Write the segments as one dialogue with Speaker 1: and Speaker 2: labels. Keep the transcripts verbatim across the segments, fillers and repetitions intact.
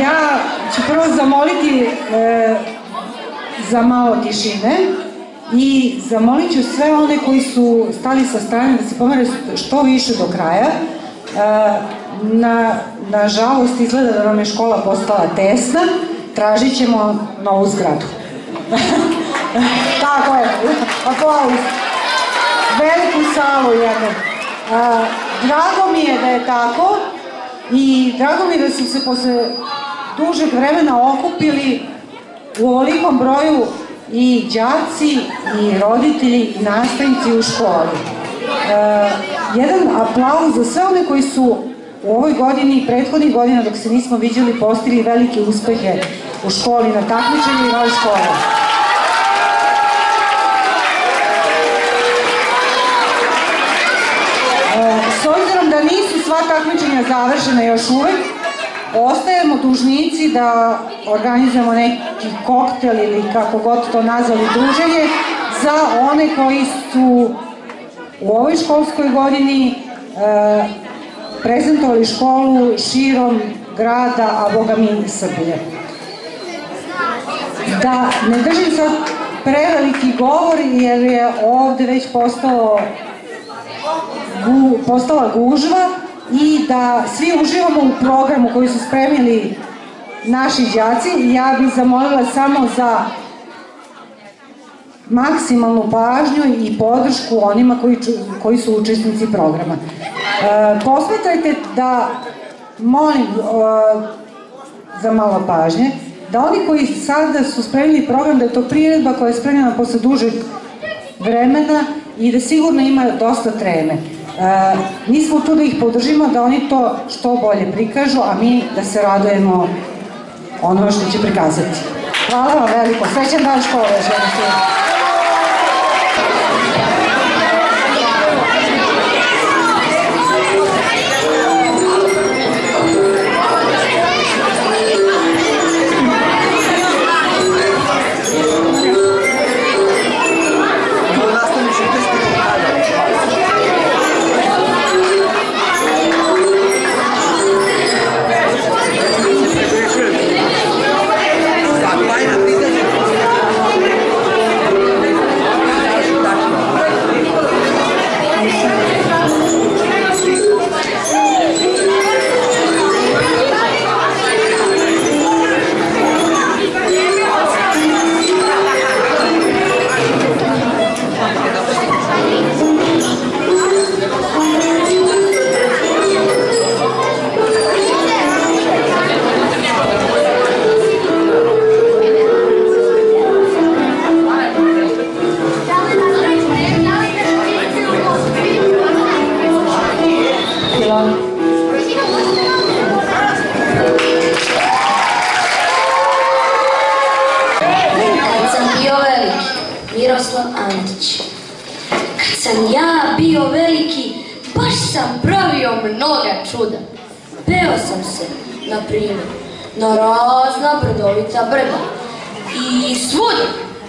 Speaker 1: Ja ću prvo zamoliti za malo tišine i zamolit ću sve one koji su stali sa strane da se pomere što više do kraja. Nažalost, izgleda da nam je škola postala tesna, tražit ćemo novu zgradu. Tako je, aplauz. Veliku salu jednu. Drago mi je da je tako i drago mi je da su se posle dužeg vremena okupili u ovolikom broju i đaci i roditelji i nastavnici u školi. Jedan aplauz za sve one koji su u ovoj godini i prethodnih godina dok se nismo viđali postigli velike uspehe u školi na takmičenju i nove škole. S obzirom da nisu sva takmičenja završena još uvek, ostajemo dužnici da organizujemo neki koktel ili kako god to nazvali druženje za one koji su u ovoj školskoj godini prezentovali školu širom grada, a boga mi Srbije. Da ne držim sad preveliki govor jer je ovde već postala gužva i da svi uživamo u programu koji su spremili naši đaci. Ja bih zamolila samo za maksimalnu pažnju i podršku onima koji su učesnici programa. Posmatrajte da, molim za malo pažnje, da oni koji sada su spremili program, da je to priredba koja je spremljena posle dužeg vremena i da sigurno ima dosta treme. Mi smo tu da ih podržimo, da oni to što bolje prikažu, a mi da se radujemo ono što će prikazati. Hvala vam veliko, srećan dan škole, želim se.
Speaker 2: Miroslav Antić. Kad sam ja bio veliki, baš sam pravio mnoga čuda. Peo sam se, na primjer, na razna brdovita brda i svuda.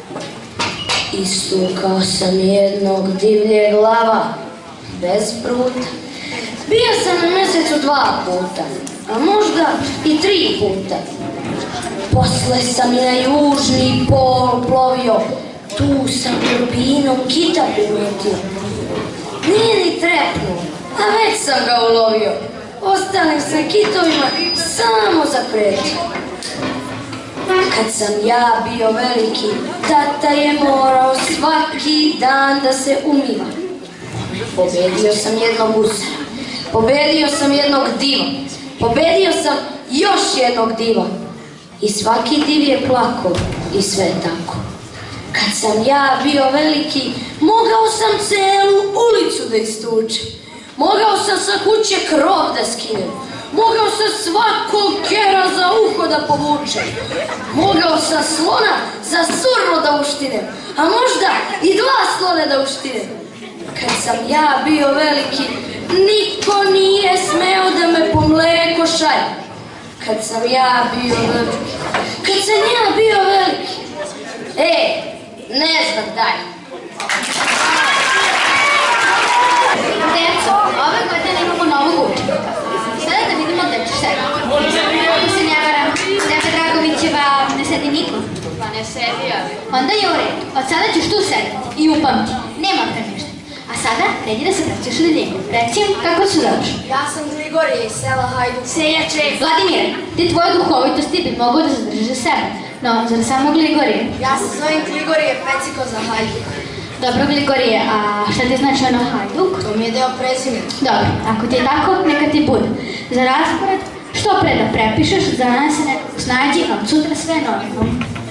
Speaker 2: Istukao sam jednog divljeg lava, bez pruta. Bio sam na mesecu dva puta, a možda i tri puta. Posle sam i na južni pol plovio, tu sam turbinom kita primetio. Nije ni trepnuo, a već sam ga ulovio. Ostalim sam kitovima samo zapretio. Kad sam ja bio veliki, tata je morao svaki dan da se umiva. Pobedio sam jednog gusara, pobedio sam jednog diva, pobedio sam još jednog diva. I svaki div je plako i sve tako. Kad sam ja bio veliki, mogao sam celu ulicu da istučem. Mogao sam sa kuće krov da skinem. Mogao sam svakog kera za uho da povučem. Mogao sam slona za surno da uštinem. A možda i dva slone da uštinem. Kad sam ja bio veliki, niko nije smeo da me po mleko šalje. Kad sam ja bio veliki, kad sam ja bio veliki, e, ne znam, daj. Deco, ove godine imamo novu učinu. Sada da vidimo da će šta. Ako se ne varam. sedi niko?
Speaker 3: Pa ne sedi, ali...
Speaker 2: Onda je u redu. Od sada ćeš tu sedeti i upamti. Nema premješta. A sada, redi da se vraćaš u daljinu. Reci im kako se zoveš.
Speaker 3: Ja sam Gligorije iz sela Hajduk.
Speaker 2: Seljače. Vladimire, ti tvoje duhovitosti bi mogu da zadržiš za sebe. No, zar samo Gligorije?
Speaker 3: Ja se zovem Gligorije Peciko za Hajduk.
Speaker 2: Dobro, Gligorije, a šta ti znači ono Hajduk?
Speaker 3: To mi je deo prezime.
Speaker 2: Dobro, ako ti je tako, neka ti bude. Za raspored, što pre da prepišeš, za nas se nekako snađi, a sutra sve novo.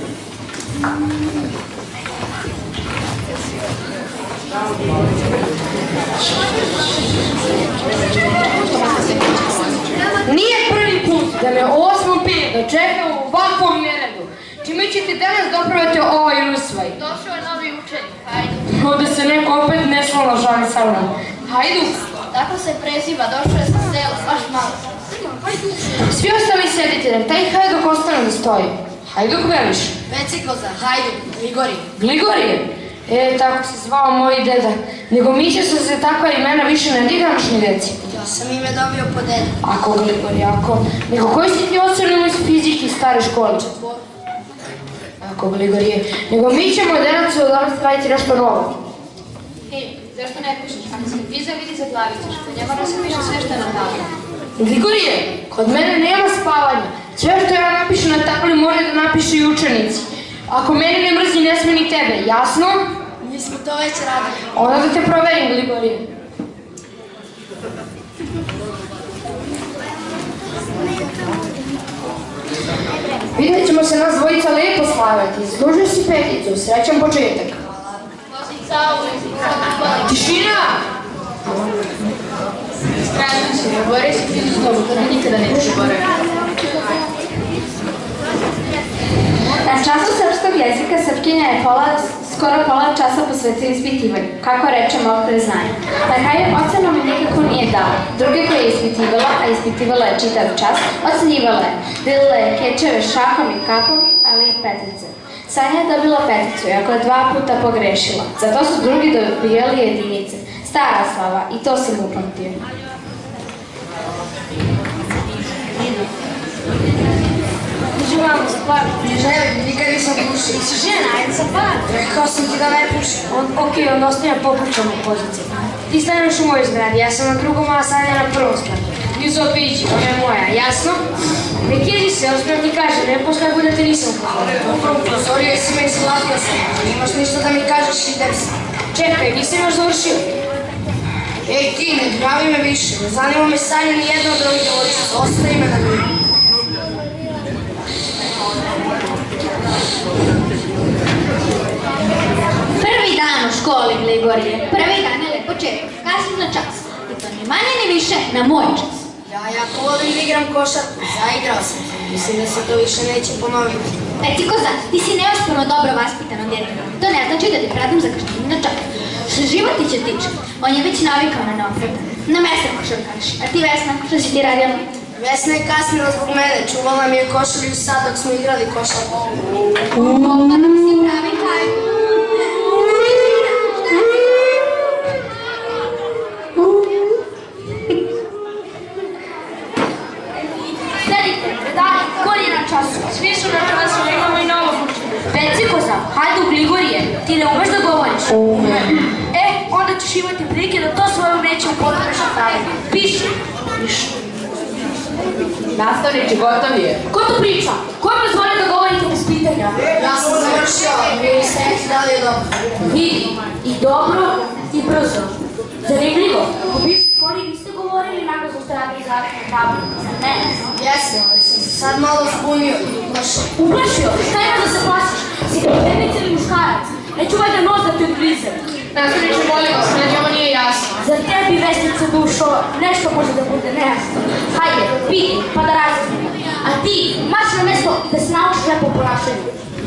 Speaker 4: Nije prvi put da me osmom pet dočeka u ovakvom neredu. Čime ćete danas dopraviti ovaj usvaj?
Speaker 3: Došao je novi učenik, Hajduk.
Speaker 4: Ovdje se neko opet neslovno žali sa mnom. Hajduk!
Speaker 3: Tako se preziva, došao je sa sela, baš malo.
Speaker 4: Svi ostali sedite, da taj Hajduk ostane da stoji. Hajduk veliš?
Speaker 3: Peciko za Hajduk, Gligorije.
Speaker 4: Gligorije? E, tako se zvao moj deda. Nego mi će se takva imena više ne di današnji deci.
Speaker 3: Ja sam ime dobio po dedu.
Speaker 4: Ako Gligorije, ako... Nego koji si ti ocenili iz fizike stare škole? Ako Gligorije. Nego mi ćemo denac danas raditi nešto novo.
Speaker 3: Ej, zašto ne pišeš? Ako se viza vidi za glavićeš, kod njega da se piše sve što je na tabli.
Speaker 4: Gligorije, kod mene nema spavanja. Sve što ja napišem na tabli moraju da napišu i učenici. Ako mene ne mrzi, ne sme ni tebe, jasno?
Speaker 3: Mi smo to već radili.
Speaker 4: Onda da te proverim, Gligorije. Vidjet ćemo se nas dvojica lijepo slavati. Zaslužio si peticu, srećan početak. Tišina!
Speaker 3: Strašno se, ne bori se ti s tobom, to nikada neće borati.
Speaker 2: Na času srpskog jezika Srpkinja je pola, skoro pola časa posvetila ispitivanju, kako reče mokre znanje. Na kraju ocenu mi nikako nije dala. Druge koje je ispitivala, a ispitivala je čitav čas, ocenjivala je. Delila je kečeve šakom i kapom, ali i petice. Sanja je dobila peticu, iako je dva puta pogrešila. Zato su drugi dobijali jedinice. Stara slava, i to sam upamtio.
Speaker 3: Uđi mamo, za par. Ne želim, nikad nisam pušio.
Speaker 4: Si žena, ajde za par.
Speaker 3: Rekao sam ti da ne pušim.
Speaker 4: Ok, onda ostavljam popučanu poziciju. Ti staneš u mojoj zgradi, ja sam na drugom, a Sanja na prvom zgradi. Juzo obiđi, ona je moja, jasno? Ne kjeri se, ozbiljno ti kažem, ne posle budete nisam poslao.
Speaker 3: Prozorio si me izglatio sam. Imaš ništa da mi kažeš, idem se.
Speaker 4: Čekaj, nisam još završio.
Speaker 3: Ej ti, ne gnjavi me više. Ne zanima me Sanja ni jedna od ovih djevojčica. Ostavi me na njih.
Speaker 2: Prvi dan u školi, Gligorije. Prvi dan je lepo čekao. Kasno na čas. I to ni manje ni više na moj čas.
Speaker 3: Ja jako volim da igram košarku. Zaigrao sam. Mislim da se to više neće ponoviti.
Speaker 2: Reci koza, ti si neosporno dobro vaspitano djete. To ne znači da ti pradim za kašnjenje na čas. Što život ti će tiče, on je već navikao na neopredan. Na mesta košarkaš. A ti Vesna, što si ti radila?
Speaker 3: Vesna je kasnila zbog mene. Čuvala mi je košulju sad dok smo igrali košarku.
Speaker 2: Pa da mi si pravi Hajduk.
Speaker 4: Sedite, predali, ko je na času? Svi su na času, imamo i novo učenje. Peciko sam, Hajduk, Gligorije, ti ne umeš da govoriš? E, onda ćeš imati prilike da to svoje umeće upotrebeš na tabli. Piši. Piši.
Speaker 5: Nastavniče, gotov je.
Speaker 4: Ko to priča? Ko je dozvolio da govorite bez pitanja?
Speaker 3: Ja sam završio, a vi niste rekli da li je dobro.
Speaker 4: Vidi, i dobro, i brzo. Zanimljivo. U bivšoj školi niste govorili nakon što ste radili zakon na tabli. Ne.
Speaker 3: Jesam, ali sam se sad malo zbunio i uplašio.
Speaker 4: Uplašio? Šta ima da se plašiš? Si ti učenica ili muškarac? Neću valjda nos da ti odgrize.
Speaker 5: Nastavniče, molim vas, meni ovo nije jasno.
Speaker 4: Za tebi, Vesnice dušo, nešto može da bude nejasno. Hajde, piti, pa da razmišljamo. A ti, marš na mesto da se naučiš lepo ponašanju.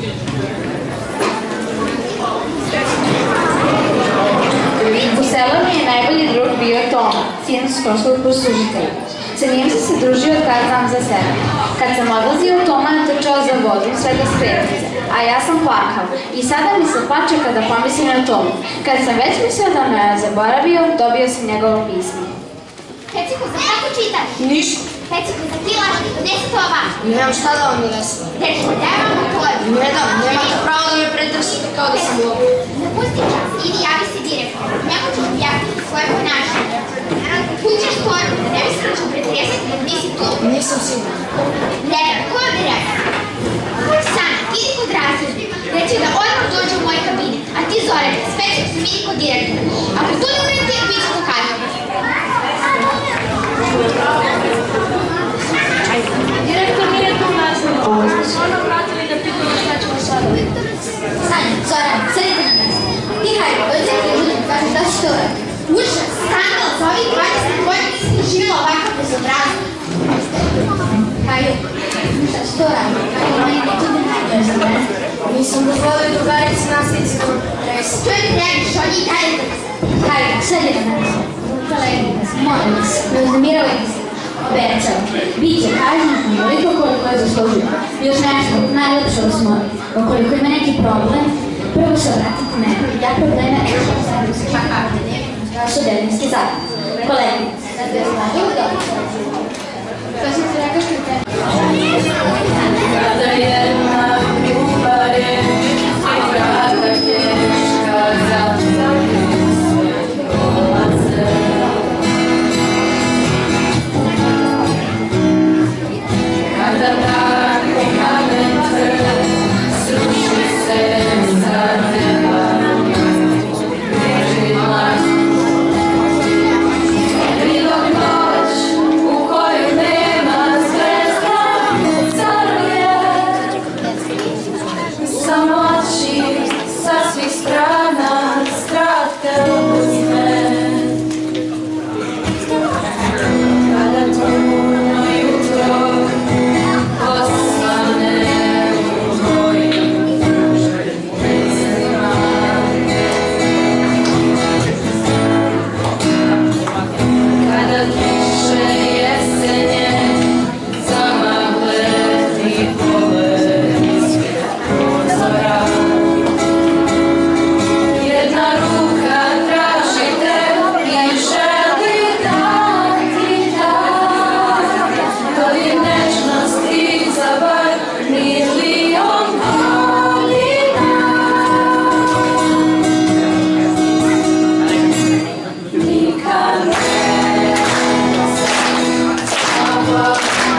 Speaker 2: U selu mi je najbolji drug bio Toma, sin školskog poslužitelja. Sa njim sam se družio od kad znam za sebe. Kad sam odlazio, Toma je trčao za vodom sve do skretnice, a ja sam plakao. I sada mi se plače kada pomislim na Tomu. Kad sam već mislio da me je zaboravio, dobio sam njegovo pismo.
Speaker 6: Peciko, za kako čitaš?
Speaker 3: Ništa.
Speaker 6: Reci mi, ti laži, donesi to ovako.
Speaker 3: Nemam šta da vam donesem.
Speaker 6: Reci mi, daj vam to.
Speaker 3: Ne dam, nemate pravo da me pretresite kao da sam lopov.
Speaker 6: Napusti čas, idi javi se direktoru. Njemu ćeš objasniti svoje ponašanje. Kud ćeš stvarno, da ne bi se način pretresati da nisi tu.
Speaker 3: Nisam siguran.
Speaker 6: Legar, ko je direktor? Sana, idi kod razreda. Reci da odmah dođe u moj kabinet, a ti Zorane, sve ćeš se vidi kod direktora. Ako to ne uredi, bit ću to kažem.
Speaker 4: Direktor nije tu nasilno. Ono vratili da pitamo šta ćemo sada.
Speaker 6: Sanja, Zorane, sedite na mjesto. Ti hajde, dođe ti ljudi, kažem da ću to uradi. Užas, skandal, za ovih dvadeset godina nisam doživjela ovakav bezobrazno. Hajde, šta ću to uradi? Hajde, meni ne tu da najdeš za mene.
Speaker 3: Nisam dozvolio drugarici nasljednici da me pretresu.
Speaker 6: Što je trebiš, on je i dalje da se. Hajde, sedite na mjesto. Koleginas, molim vas, ne uznemiravajte se. Obećam, bit će kažnjen onoliko koliko je zaslužio. Još nešto, najlepše vas molim. Ukoliko ima neki problem, prvo se obratite mene. Ja probleme rešim serviskim akademijom. Vaš akademijski zakon. Koleginas, da bi vas znali u dobro. To sam ti rekao što je te.
Speaker 5: Kada jedna ljubav je i vrata teška zapali sve dolaze. Kada tako kamen tvrd sruši se za teba, beži glas. I dok noć u koju nema zvezda caruje, samoći sa svih strana strah te uzme. Kada tuno jutro osvane u mojim mislima, kada kiše jesenje zamagle i pogled ispred prozora, jedna ruka traži te i želi da ti da dodir nečnosti za bar milion godina. Nikad ne samo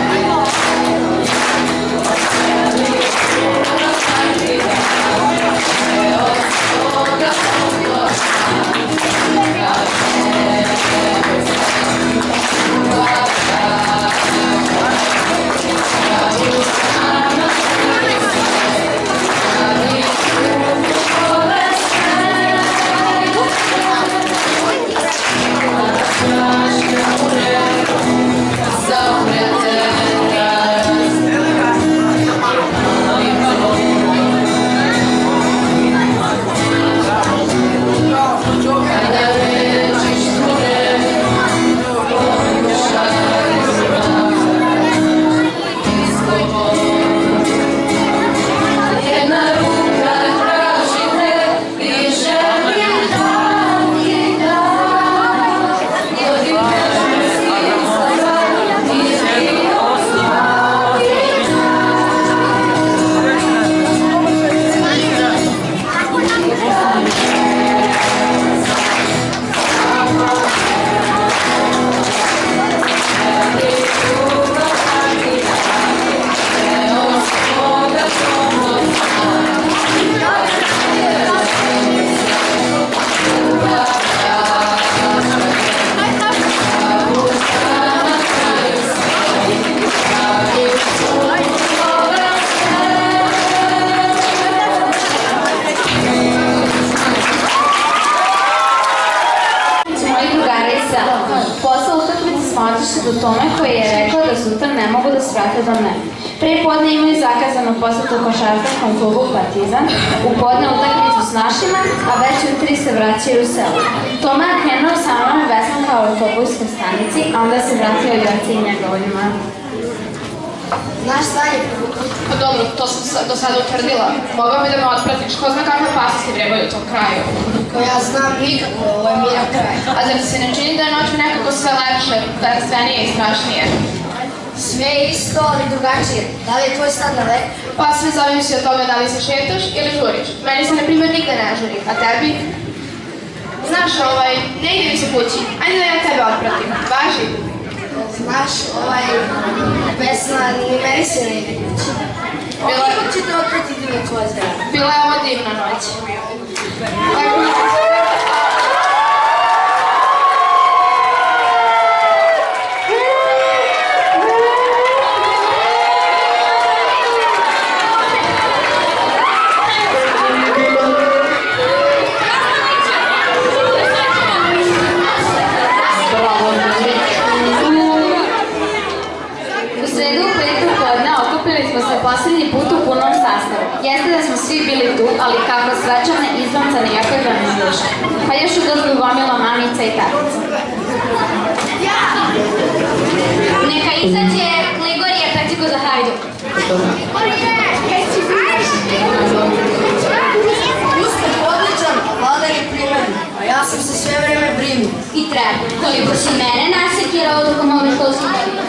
Speaker 5: posle utakmice smo otišli do Tome koji je rekla da sutra ne mogu da se vrate do mene. Pre podne imaju zakazanu posetu košarkaškom klubu Partizan, u podne utakmicu s našima, a već u tri se vraćaju u selo. Toma je krenuo sa mnom i Vesna kao u autobuskoj stanici, a onda se vratio Joci i njegovima.
Speaker 3: Znaš stanje?
Speaker 5: Pa dobro, to sam do sada utvrdila. Mogao bi da me otpratiš, ko zna kakve opasnosti vrebaju u tom kraju.
Speaker 3: Ko ja znam nikako, ovo je miran kraj.
Speaker 5: A zar ti se ne čini da je noću nekako sve lepše, da sve nije i strašnije?
Speaker 3: Sve je isto, ali drugačije. Da li je tvoj stan na lek?
Speaker 5: Pa sve zavisi od toga da li se šetaš ili žuriš. Meni se, na primjer, nigde ne žuri, a tebi? Znaš, ovaj, ne ide mi se kući. Ajde da ja tebe otpratim. Važi?
Speaker 3: Znaš, ovaj, pesma ni meni se ne ide kući. Kako ćete otpratiti na tvoje zgrade?
Speaker 5: Bila je ovo divna noć. Poslednji put u punom sastavu. Jeste da smo svi bili tu, ali kako svečane, izbancane i opredane izluše. Pa još u dozgu gomila mamica i tatica.
Speaker 6: Neka izađe Gligorije Peciko za Hajduk.
Speaker 3: Uspeh odličan, a Vlada je primerni, a ja sam se sve vreme brinio.
Speaker 6: I treba, koliko si mene nasekirao tokom ove školske godine.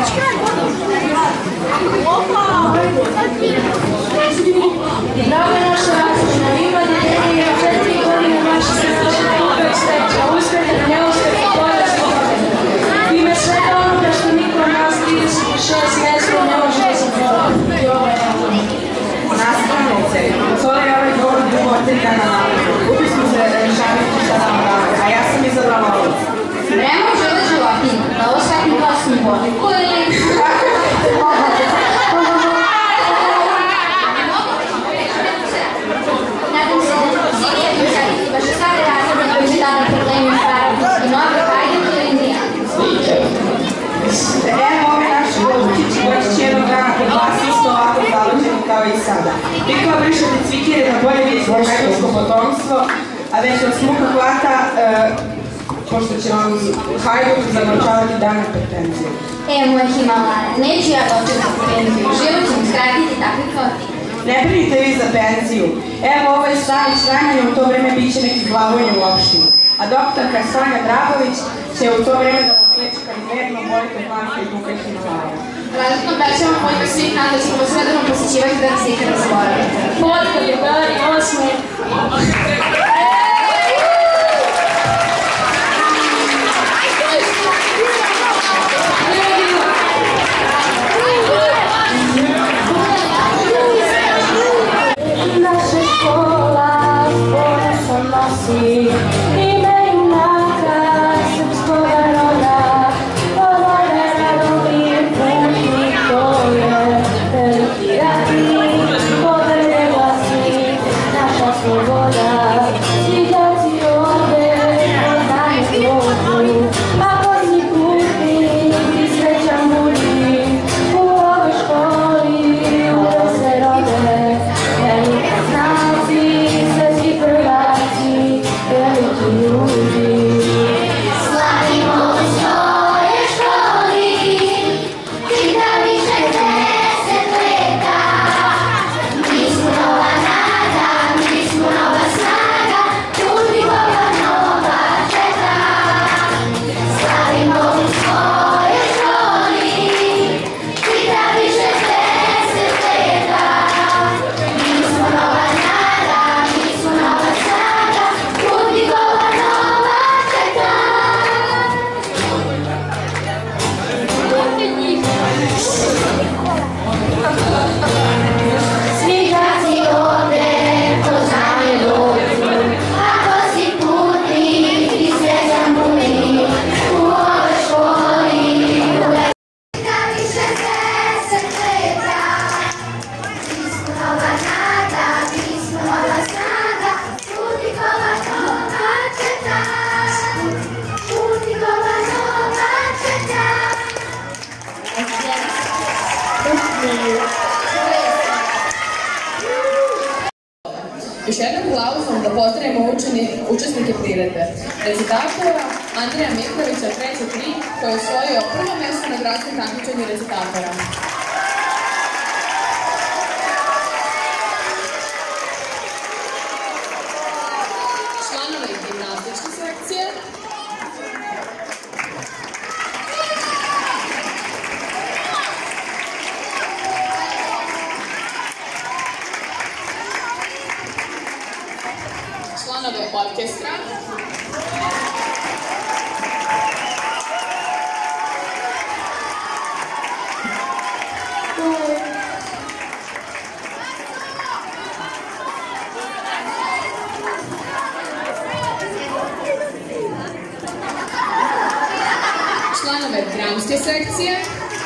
Speaker 7: Draga naša različna, ima djetenje i četiri godine naše središnje kupe i sreća, uspjehe da ne uspjehe koja se godine. Ime svega onoga što niko od nas trideset šest mjesto ne može da se provati ovaj jedan.
Speaker 8: Nastavnice, cijeli ovaj govor dugo od tri dana navrlo. Ubi smo se rešaviti šta nam rade, a ja sam izabrala ovo.
Speaker 6: Ne može da životinje, da ovo svakim glasnim boli. Koje li? Nadam se da svi nijedno saditi baš stare razrede koji će tada problemima stvarati i nove Hajduk ili Indijance.
Speaker 8: Evo ove naše golubčići koji će jednog dana kod vas isto ovako zalođeni kao i sada. Vi kao brišete cvikire da bolje vidite hajduksko potomstvo, a već vas muka hvata, pošto će vam Hajduk zaglačavati dane pretenzije.
Speaker 6: Evo moje Himalare, neću ja dočekati penziju, život ću mi skratiti takvi kao ti.
Speaker 8: Ne brinite vi za penziju. Evo ovaj stari Šranjan u to vreme bit će neki glavojnje u opštini. A doktorka Sonja Dragović će u to vreme da vas leči kad verno bolite od planka i duka i Himalaja.
Speaker 5: Radno obećavam mojima svih nas da ćemo vas redovno posjećivati da nas nikad ne zaboravite.
Speaker 7: Vodka, drugari, osmi. Naša škola s ponosom nosi ime junaka srpskoga roda. Ovdje Radomir Putnik, to je veliki ratnik, pobede glasnik, naša sloboda. Sviđaci ovdje poznaju slobodu, a pozni putnik i srećan budi. U ovoj školi uvek se rode velika znaci, svetski prvaci, veliki ljudi.
Speaker 6: Slavimo u svojoj školi, čitavi šezdeset leta. Mi smo nova nada, mi smo nova snaga, Putnikova nova četa. Slavimo u svojoj školi, čitavi šezdeset leta. Mi smo nova nada, mi smo nova snaga, Putnikova nova četa. Svi đaci ovde poznaju dobu, ako si putnik i srećan budi. U ovoj školi uvek čitavi šezdeset leta. Mi smo nova nada, mi smo nova snaga, Putnikova nova četa. Putnikova nova četa.
Speaker 9: Još jednom aplauzom da pozdravimo učeni, učesnike priredbe. Recitatora Andreja Miklovića, treće tri, koji je osvojio prvo mjesto na gradskom takmičenju recitatora. Članovi gimnastičke sekcije, članove orkestra. Članove dramske sekcije.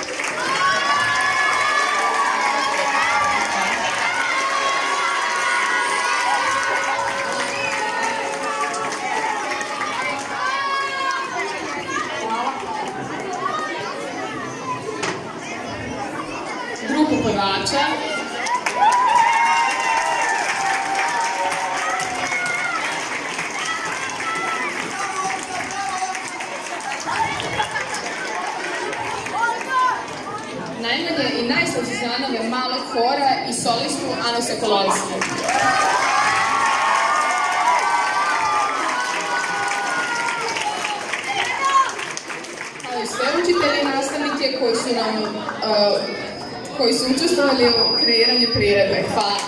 Speaker 9: Grupu pevača. Najmanje i najslađe članove malog hora i solistu Anu Sokolovsku. Kao i sve učitelji i nastavnike koji su nam uh, koji su učestvovali u kreiranju priredbe. Hvala.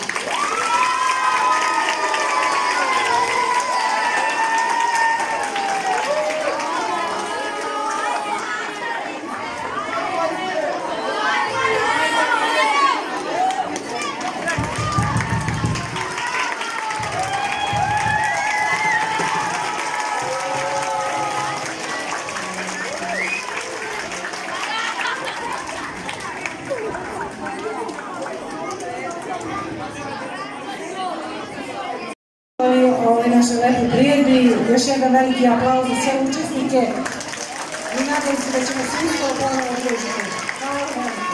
Speaker 1: Ovoj našoj lepoj priredbi, još jedan veliki aplauz za sve učesnike i nadam se da ćemo svi to ponovno odlužiti. Hvala vam.